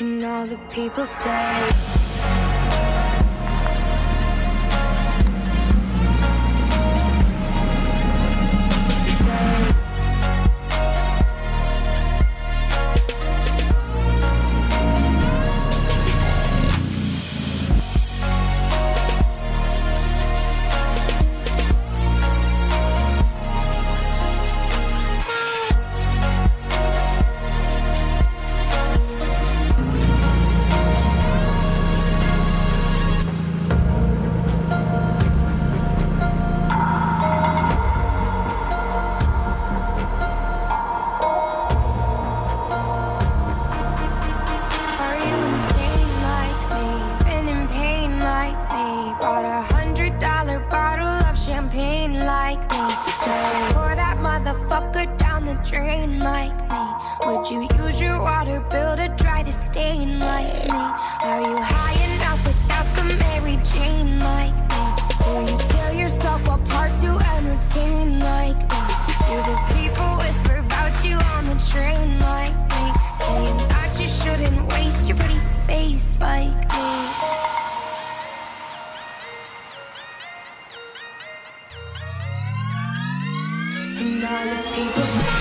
And all the people say champagne like me. Just pour that motherfucker down the drain like me. Would you use your water bill to dry the stain like me? Are you high enough without the Mary Jane like me? Do you tear yourself apart to entertain like me? Do the people whisper about you on the train like me? Saying that you shouldn't waste your pretty face like me. And all the people say